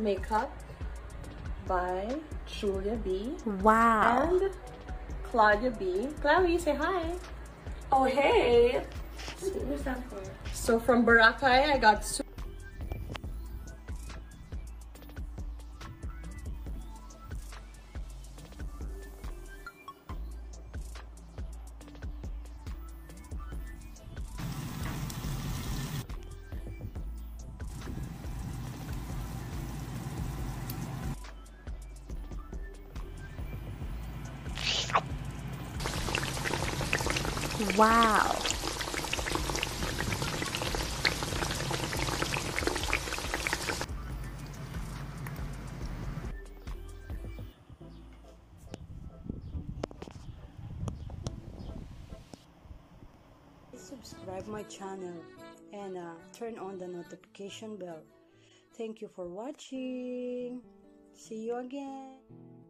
makeup by Julia B. Wow. And Claudia B. Chloe, say hi. Oh, hey. What's that for? So from Boracay, I got Wow. Subscribe my channel and turn on the notification bell. Thank you for watching. See you again.